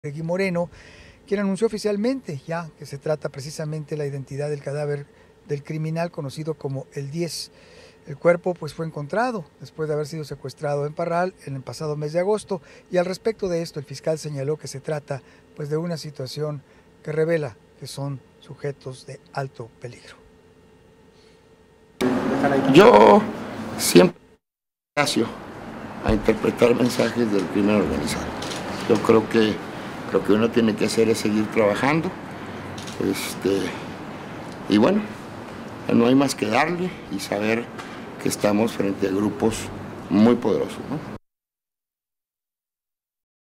Regui Moreno, quien anunció oficialmente ya que se trata precisamente la identidad del cadáver del criminal conocido como el 10. El cuerpo pues fue encontrado después de haber sido secuestrado en Parral en el pasado mes de agosto, y al respecto de esto el fiscal señaló que se trata pues de una situación que revela que son sujetos de alto peligro. Yo siempre gracio a interpretar mensajes del crimen organizado. Yo creo que lo que uno tiene que hacer es seguir trabajando, y bueno, no hay más que darle y saber que estamos frente a grupos muy poderosos, ¿no?